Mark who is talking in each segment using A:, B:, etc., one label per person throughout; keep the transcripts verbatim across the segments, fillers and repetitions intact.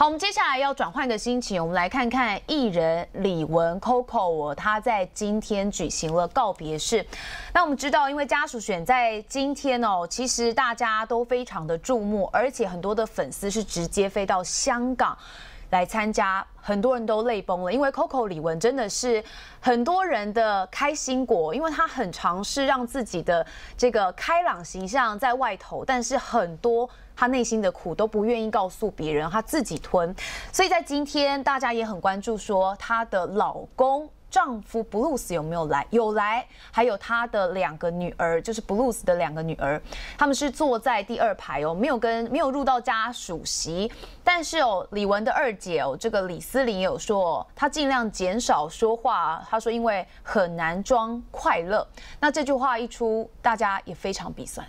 A: 好，我们接下来要转换个心情，我们来看看艺人李玟 Coco 哦，她在今天举行了告别式。那我们知道，因为家属选在今天哦，其实大家都非常的注目，而且很多的粉丝是直接飞到香港来参加，很多人都泪崩了，因为 Coco 李玟真的是很多人的开心果，因为她很尝试让自己的这个开朗形象在外头，但是很多她内心的苦都不愿意告诉别人，她自己吞。所以在今天，大家也很关注说她的老公。丈夫 Blues 有没有来？有来，还有她的两个女儿，就是 Blues 的两个女儿，他们是坐在第二排哦，没有跟没有入到家属席。但是哦，李玟的二姐哦，这个李思琳也有说，她尽量减少说话。她说因为很难装快乐。那这句话一出，大家也非常鼻酸。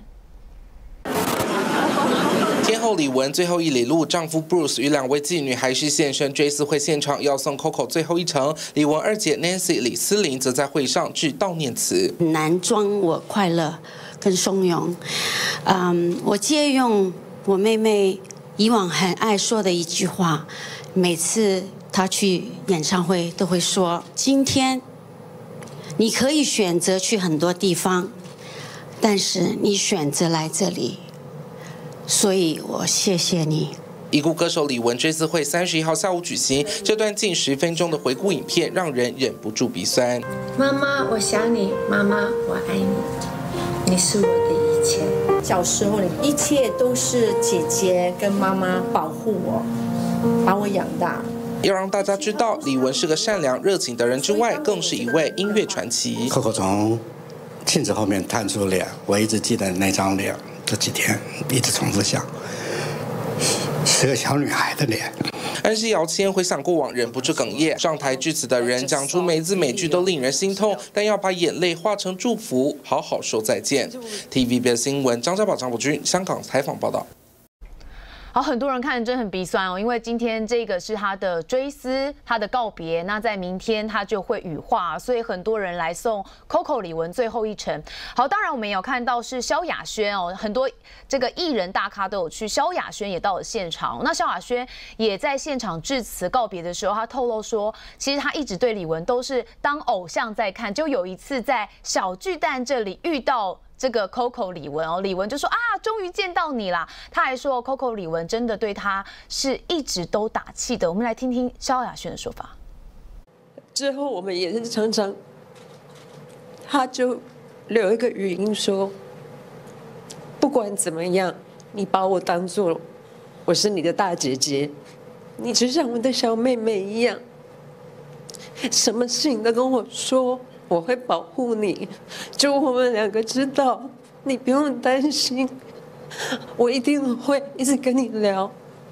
B: 天后李玟最后一里路，丈夫 Bruce 与两位继女还是现身追思会现场，要送 Coco 最后一程。李玟二姐 Nancy 李思琳则在会上致悼念词。
C: 很难装我快乐跟松容，嗯，我借用我妹妹以往很爱说的一句话，每次她去演唱会都会说：今天你可以选择去很多地方，但是你选择来这里。所以我谢谢你。
B: 已故歌手李玟追思会三十一号下午举行，这段近十分钟的回顾影片让人忍不住鼻酸。
D: 妈妈，我想你，妈妈，我爱你，你是我的一切。
E: 小时候，一切都是姐姐跟妈妈保护我，把我养大。
B: 要让大家知道，李玟是个善良热情的人之外，更是一位音乐传奇。
F: Coco从镜子后面探出脸，我一直记得那张脸。这几天一直重复想，是个小女孩的脸。
B: 安西姚谦回想过往，忍不住哽咽。上台致辞的人讲出每字每句都令人心痛，但要把眼泪化成祝福，好好说再见。T V B S 新闻张家宝、张博君香港采访报道。
A: 好，很多人看真的很鼻酸哦，因为今天这个是他的追思，他的告别。那在明天他就会羽化，所以很多人来送 Coco 李玟最后一程。好，当然我们也有看到是萧亚轩哦，很多这个艺人大咖都有去，萧亚轩也到了现场。那萧亚轩也在现场致辞告别的时候，他透露说，其实他一直对李玟都是当偶像在看，就有一次在小巨蛋这里遇到。这个 Coco 李玟哦，李玟就说啊，终于见到你啦。他还说 Coco 李玟真的对他是一直都打气的。我们来听听萧亚轩的说法。
D: 之后我们也是常常，他就留一个语音说，不管怎么样，你把我当作我是你的大姐姐，你就像我的小妹妹一样，什么事情都跟我说。我会保护你，就我们两个知道，你不用担心，我一定会一直跟你聊。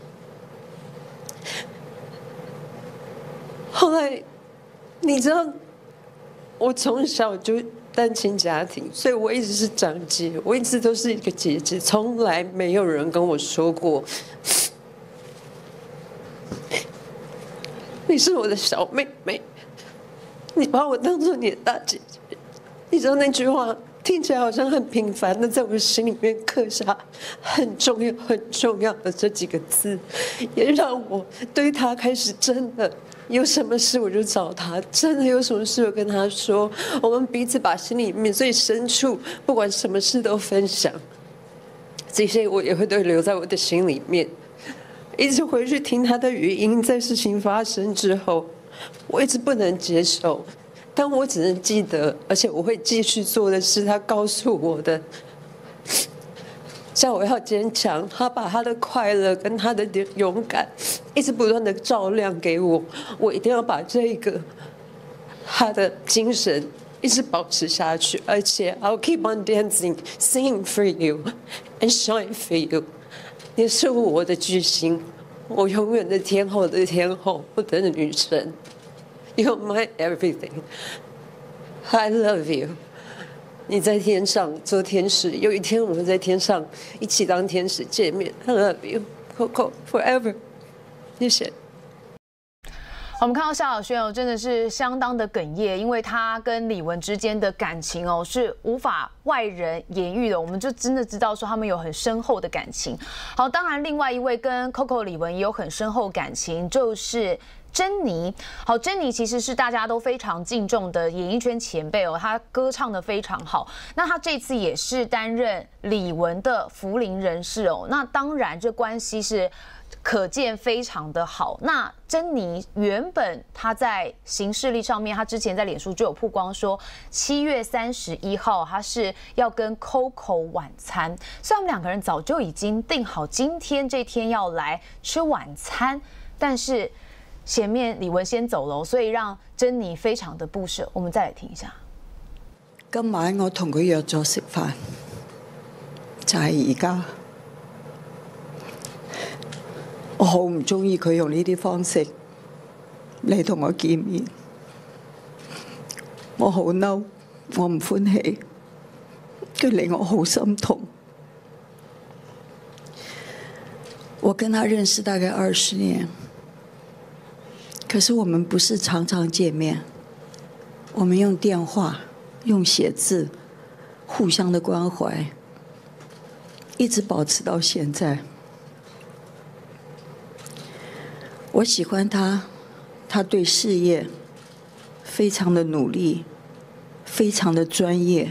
D: 后来，你知道，我从小就单亲家庭，所以我一直是长姐，我一直都是一个姐姐，从来没有人跟我说过，你是我的小妹妹。你把我当作你的大姐姐，你知道那句话听起来好像很平凡，但在我心里面刻下很重要、很重要的这几个字，也让我对他开始真的有什么事我就找他，真的有什么事我跟他说，我们彼此把心里面最深处，不管什么事都分享。这些我也会都留在我的心里面，一直回去听他的语音，在事情发生之后。我一直不能接受，但我只能记得，而且我会继续做的是他告诉我的，叫我要坚强。他把他的快乐跟他的勇敢，一直不断的照亮给我。我一定要把这个他的精神一直保持下去，而且 I'll keep on dancing, singing for you, and shine for you。你是我的巨星。我永远的天后的天后，我的女神 ，You're my everything. I love you. 你在天上做天使，有一天我们在天上一起当天使见面。I love you, Coco, forever. 谢谢。
A: 我们看到萧亚轩哦，真的是相当的哽咽，因为他跟李玟之间的感情哦是无法外人言喻的，我们就真的知道说他们有很深厚的感情。好，当然另外一位跟 Coco 李玟也有很深厚感情，就是珍妮。好，珍妮其实是大家都非常敬重的演艺圈前辈哦，她歌唱得非常好。那她这次也是担任李玟的福临人士哦，那当然这关系是可见非常的好。那珍妮原本她在行事历上面，她之前在脸书就有曝光说，七月三十一号她是要跟 Coco 晚餐，所以他们两个人早就已经定好今天这天要来吃晚餐，但是前面李玟先走了，所以讓珍妮非常的不捨。我們再嚟聽一下。
G: 今晚我同佢約咗食飯，就係而家。我好唔中意佢用呢啲方式嚟同我見面，我好嬲，我唔歡喜，佢令我好心痛。我跟他認識大概二十年。可是我們不是常常見面，我們用電話、用寫字，互相的關懷，一直保持到現在。我喜歡他，他對事業非常的努力，非常的專業，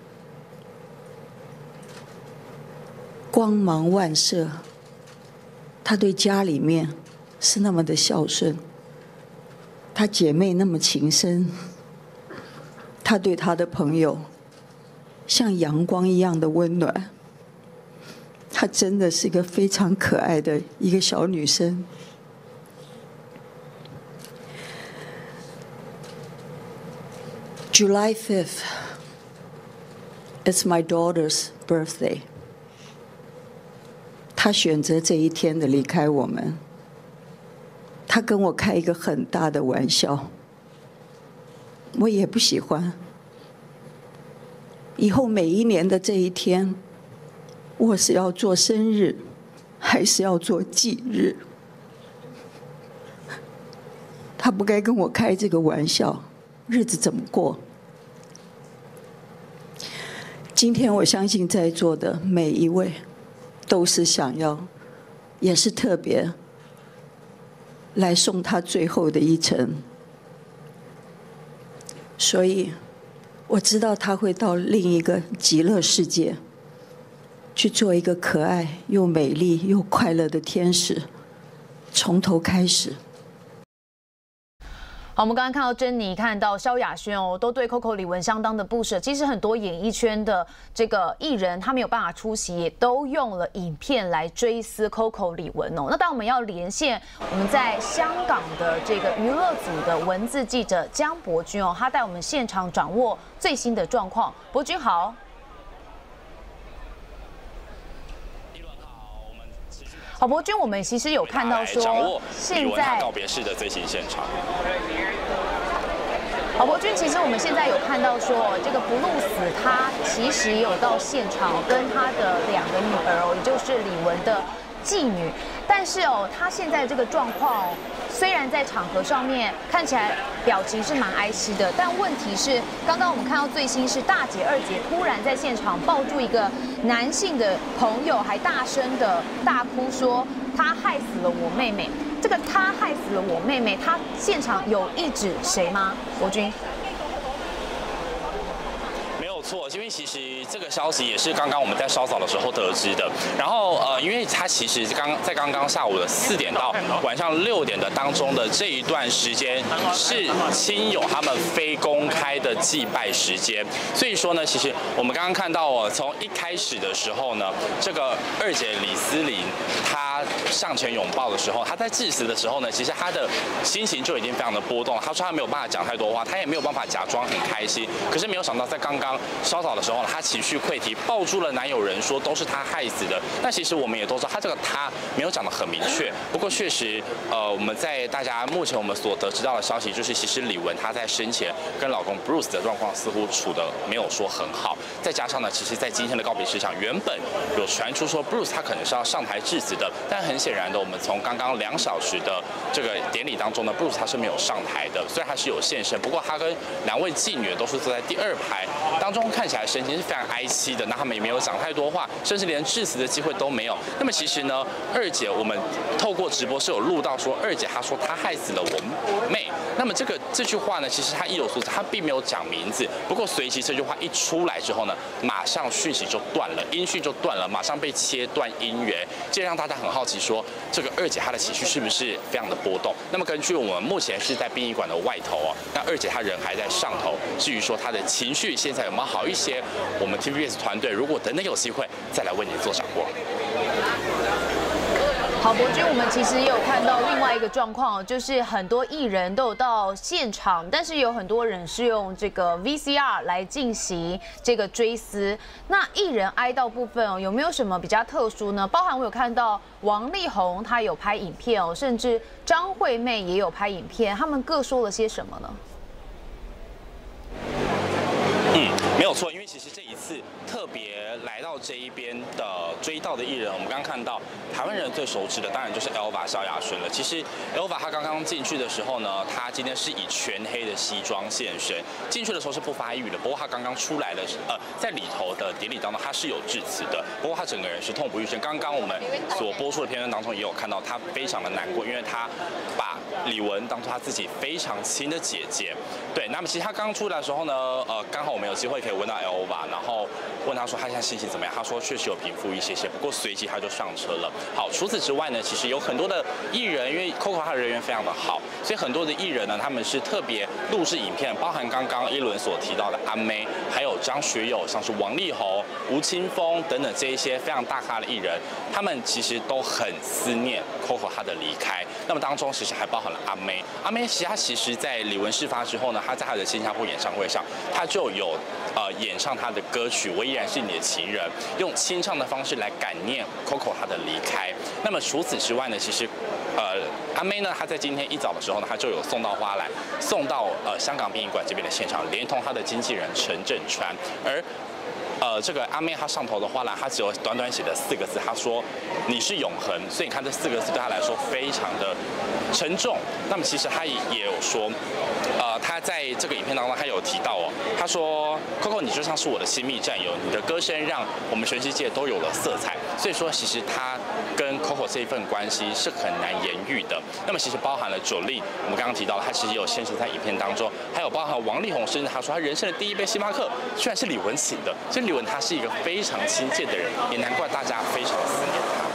G: 光芒萬射。他對家裡面是那麼的孝順。她姐妹那麼情深，她對她的朋友像陽光一樣的溫暖。她真的是一個非常可愛的一個小女生。July fifth, it's my daughter's birthday. 她選擇這一天的離開我們。他跟我開一個很大的玩笑，我也不喜歡。以後每一年的這一天，我是要做生日，還是要做忌日？他不該跟我開這個玩笑，日子怎麼過？今天我相信在座的每一位，都是想要，也是特別來送他最後的一程，所以我知道他會到另一個極樂世界，去做一個可愛又美麗又快樂的天使，從頭開始。
A: 好，我们刚刚看到珍妮，看到萧亞軒哦，都對 Coco 李玟相當的不捨。其實很多演藝圈的這個藝人，他沒有辦法出席，也都用了影片來追思 Coco 李玟哦。那當我們要連線我們在香港的這個娛樂組的文字記者江伯鈞哦，他帶我們現場掌握最新的狀況。伯鈞好。好，伯鈞，我們其實有看到說，現在
H: 告別式的最新現場。
A: 好，伯鈞，其實我們現在有看到說，這個布魯斯他其實也有到現場跟他的兩個女兒哦，也就是李玟的繼女，但是哦，他現在這個狀況哦，雖然在場合上面看起來表情是蠻哀戚的，但問題是，剛剛我們看到最新是大姐二姐突然在現場抱住一個男性的朋友，還大聲的大哭說他害死了我妹妹。這個他害死了我妹妹，他現場有意指誰嗎？伯鈞？
H: 错，因为其实这个消息也是刚刚我们在稍早的时候得知的。然后呃，因为他其实刚在刚刚下午的四点到晚上六点的当中的这一段时间，是亲友他们非公开的祭拜时间。所以说呢，其实我们刚刚看到哦，从一开始的时候呢，这个二姐李思琳她上前拥抱的时候，她在致辞的时候呢，其实她的心情就已经非常的波动了。她说她没有办法讲太多话，她也没有办法假装很开心。可是没有想到在刚刚。 稍早的时候呢，她情绪溃堤，抱住了男友人说都是他害死的。那其实我们也都知道，他这个他没有讲得很明确。不过确实，呃，我们在大家目前我们所得知到的消息，就是其实李玟她在生前跟老公 Bruce 的状况似乎处得没有说很好。再加上呢，其实在今天的告别式上，原本有传出说 Bruce 他可能是要上台致辞的，但很显然的，我们从刚刚两小时的这个典礼当中呢 ，Bruce 他是没有上台的。虽然他是有现身，不过他跟两位妓女都是坐在第二排，当中看起来神情是非常哀戚的。那他们也没有讲太多话，甚至连致辞的机会都没有。那么其实呢，二姐我们透过直播是有录到说，二姐她说她害死了我妹。那么这个这句话呢，其实她意有所指，她并没有讲名字。不过随即这句话一出来之后呢，马上讯息就断了，音讯就断了，马上被切断音源，这让大家很好奇说，这个二姐她的情绪是不是非常的波动？那么根据我们目前是在殡仪馆的外头哦，那二姐她人还在上头。至于说她的情绪现在有没有好一些，我们 T V B S 团队如果等等有机会再来为你做掌握。
A: 好，博君，我们其实也有看到另外一个状况，就是很多艺人都有到现场，但是有很多人是用这个 V C R 来进行这个追思。那艺人哀悼部分哦，有没有什么比较特殊呢？包含我有看到王力宏他有拍影片哦，甚至张惠妹也有拍影片，他们各说了些什么呢？
H: 嗯，没有错，因为其实这一次特别来到这一边的追悼的艺人，我们刚刚看到台湾人最熟知的，当然就是 Elva 萧亚轩了。其实 Elva 他刚刚进去的时候呢，他今天是以全黑的西装现身，进去的时候是不发一语的。不过他刚刚出来的，呃，在里头的典礼当中，他是有致辞的。不过他整个人是痛不欲生。刚刚我们所播出的片段当中也有看到，他非常的难过，因为他把李玟当作他自己非常亲的姐姐。对，那么其实他刚出来的时候呢，呃，刚好我们有机会可以问到 Elva， 然后问他说他现在心情怎么样？他说确实有平复一些些，不过随即他就上车了。好，除此之外呢，其实有很多的艺人，因为 Coco 他的人缘非常的好，所以很多的艺人呢，他们是特别录制影片，包含刚刚一轮所提到的阿妹，还有张学友，像是王力宏、吴青峰等等这一些非常大咖的艺人，他们其实都很思念 Coco 他的离开。那么当中其实还包含了阿妹，阿妹其实她其实在李玟事发之后呢，她在她的新加坡演唱会上，她就有呃演唱她的歌曲《我依然是你的情人》，用清唱的方式来感念 Coco 她的离开。那么除此之外呢，其实呃阿妹呢，她在今天一早的时候呢，她就有送到花篮，送到呃香港殡仪馆这边的现场，连同她的经纪人陈振川，而。呃，这个阿妹她上头的花篮，她只有短短写的四个字，她说你是永恒，所以你看这四个字对她来说非常的沉重。那么其实她也也有说，呃，她在这个影片当中，她有提到哦，她说 Coco 你就像是我的亲密战友，你的歌声让我们全世界都有了色彩。所以说，其实她跟 Coco 这一份关系是很难言喻的。那么其实包含了Jolin，我们刚刚提到，她其实有现身在影片当中，还有包含王力宏，甚至他说他人生的第一杯星巴克居然是李玟请的，所以李玟她是一个非常亲切的人，也难怪大家非常思念她。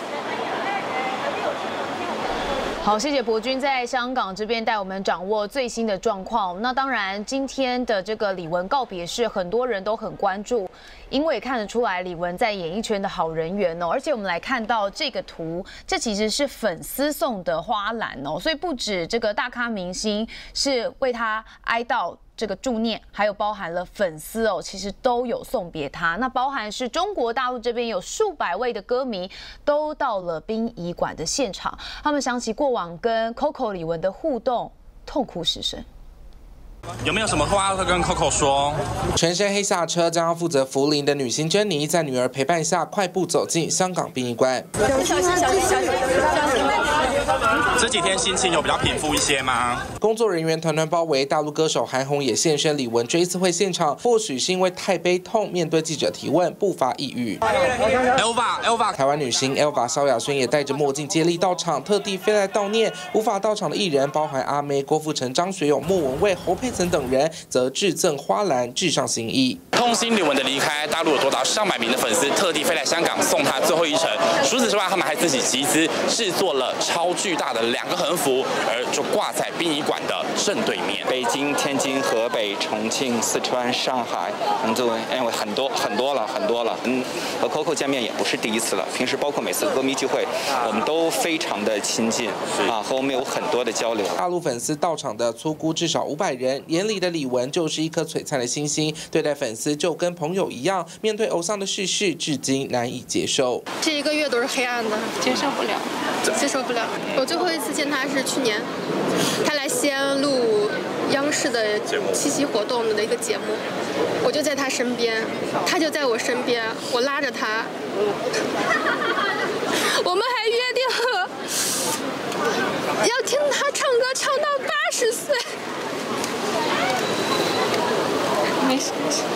A: 好，谢谢博君在香港这边带我们掌握最新的状况。那当然，今天的这个李玟告别式，很多人都很关注，因为看得出来李玟在演艺圈的好人缘哦。而且我们来看到这个图，这其实是粉丝送的花篮哦，所以不止这个大咖明星是为他哀悼。这个祝念，还有包含了粉丝哦，其实都有送别他。那包含是中国大陆这边有数百位的歌迷都到了殡仪馆的现场，他们想起过往跟 Coco 李玟的互动，痛哭失声。
H: 有没有什么话要跟 Coco 说？
B: 全身黑下车，将要负责福林的女星珍妮，在女儿陪伴下快步走进香港殡仪馆。
E: 小心，小心，小心，小心！
H: 这几天心情有比较平复一些吗？
B: 工作人员团团包围，大陆歌手韩红也现身李玟追思会现场。或许是因为太悲痛，面对记者提问不发一语。
H: Elva Elva，
B: 台湾女星 Elva 萧亚轩也戴着墨镜接力到场，特地飞来悼念。无法到场的艺人包含阿妹、郭富城、张学友、莫文蔚、侯佩岑等人，则致赠花篮，致上心意。
H: 痛心李玟的离开，大陆有多达上百名的粉丝特地飞来香港送她最后一程。除此之外，他们还自己集资制作了超巨大的两个横幅，而就挂在殡仪馆的正对面。
I: 北京、天津、河北、重庆、四川、上海、杭州，哎，我很多很多了，很多了。嗯，和 Coco 见面也不是第一次了，平时包括每次歌迷聚会，我们都非常的亲近啊，和我们有很多的交流。
B: 大陆粉丝到场的粗估至少五百人，眼里的李玟就是一颗璀璨的星星，对待粉丝就跟朋友一样，面对偶像的逝世，至今难以接受。
J: 这一个月都是黑暗的，接受不了，接受不了。我最后一次见他是去年，他来西安录央视的七夕活动的一个节目，我就在他身边，他就在我身边，我拉着他，我们还约定了要听他唱歌唱到八十岁。没事。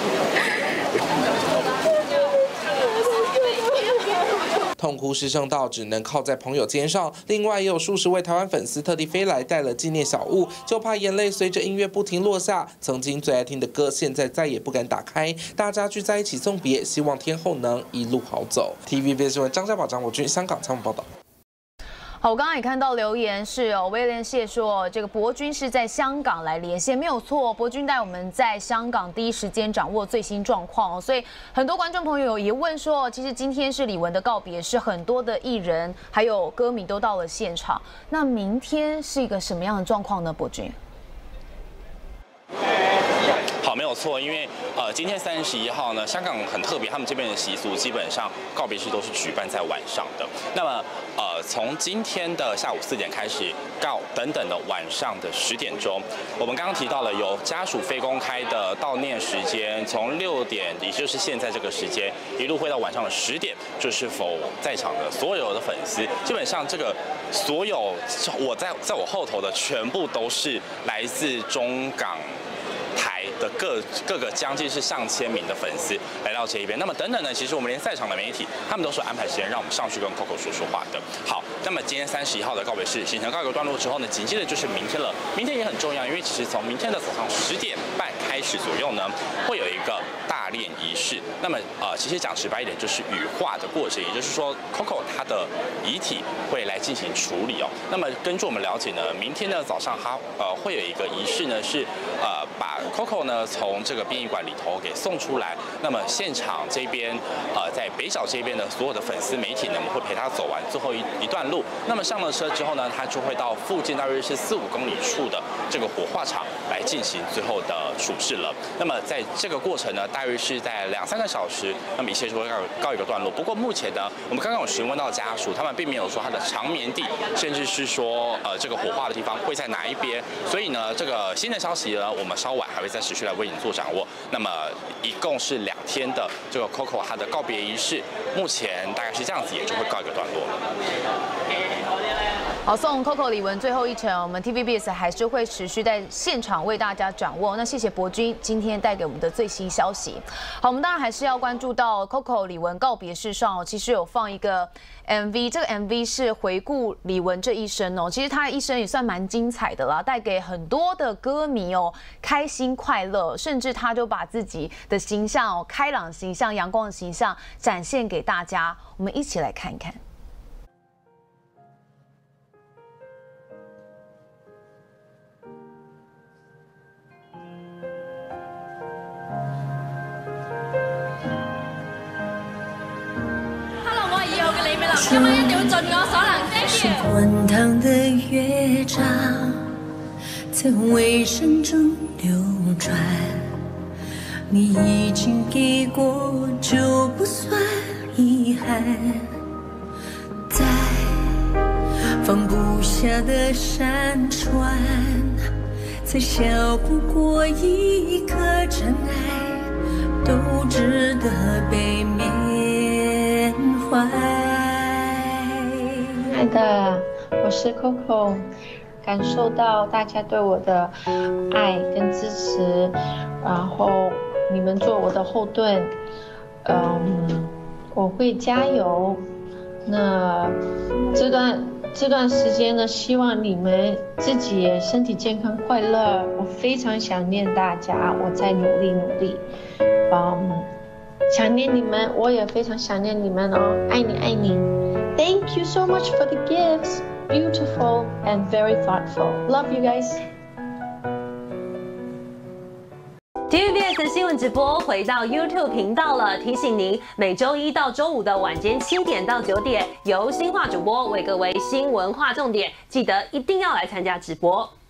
B: 痛哭失声到只能靠在朋友肩上，另外也有数十位台湾粉丝特地飞来带了纪念小物，就怕眼泪随着音乐不停落下。曾经最爱听的歌，现在再也不敢打开。大家聚在一起送别，希望天后能一路好走。T V B S 新闻张家宝、张国军香港采访报道。
A: 好，我刚刚也看到留言是哦，威廉谢说这个博君是在香港来连线，没有错，博君带我们在香港第一时间掌握最新状况哦，所以很多观众朋友有疑问说，其实今天是李玟的告别式，很多的艺人还有歌迷都到了现场，那明天是一个什么样的状况呢？博君？
H: 好，没有错，因为呃，今天三十一号呢，香港很特别，他们这边的习俗基本上告别式都是举办在晚上的。那么呃，从今天的下午四点开始，到等等的晚上的十点钟，我们刚刚提到了有家属非公开的悼念时间，从六点，也就是现在这个时间，一路会到晚上的十点，就是否在场的所有的粉丝，基本上这个所有我在在我后头的全部都是来自中港台的各各个将近是上千名的粉丝来到这一边。那么等等呢，其实我们连在场的媒体，他们都是安排时间让我们上去跟 Coco 说说话的。好，那么今天三十一号的告别式行程告一个段落之后呢，紧接着就是明天了。明天也很重要，因为其实从明天的早上十点半开始左右呢，会有一个大殓仪式。那么呃，其实讲直白一点，就是羽化的过程，也就是说 Coco 她的遗体会来进行处理哦。那么根据我们了解呢，明天的早上它呃会有一个仪式呢，是呃把 Coco 呢从这个殡仪馆里头给送出来，那么现场这边呃在北角这边的所有的粉丝媒体呢，我们会陪他走完最后一一段路。那么上了车之后呢，他就会到附近大约是四五公里处的这个火化场来进行最后的处置了。那么在这个过程呢，大约是在两三个小时，那么一切就会告告一个段落。不过目前呢，我们刚刚有询问到家属，他们并没有说他的长眠地，甚至是说呃这个火化的地方会在哪一边。所以呢，这个新的消息呢，我们稍晚还会再持续来为你做掌握。那么一共是两天的这个 Coco 她的告别仪式，目前大概是这样子，也就会告一个段落了。
A: 好，送 Coco 李玟最后一程，我们 T V B S 还是会持续在现场为大家掌握。那谢谢博君今天带给我们的最新消息。好，我们当然还是要关注到 Coco 李玟告别式上，其实有放一个 M V， 这个 M V 是回顾李玟这一生哦。其实她的一生也算蛮精彩的啦，带给很多的歌迷哦开心快乐，甚至她就把自己的形象哦开朗形象、阳光的形象展现给大家。我们一起来看一看。
K: 今晚一定會盡我所能。是滚燙的樂章，在回聲中流轉。你已經給過，就不算遺憾。在放不下的山川，再笑不過一顆真愛，都值得被緬懷。
L: 亲爱的，我是 Coco， 感受到大家对我的爱跟支持，然后你们做我的后盾，嗯，我会加油。那这段这段时间呢，希望你们自己也身体健康快乐。我非常想念大家，我在努力努力，嗯，想念你们，我也非常想念你们哦，爱你爱你。Thank you so much for the gifts. beautiful and very thoughtful. Love you guys.
M: T V B S 新闻直播回到 YouTube 频道了，提醒您每周一到周五的晚间七点到九点，由新化主播为各位新闻划重点，记得一定要来参加直播。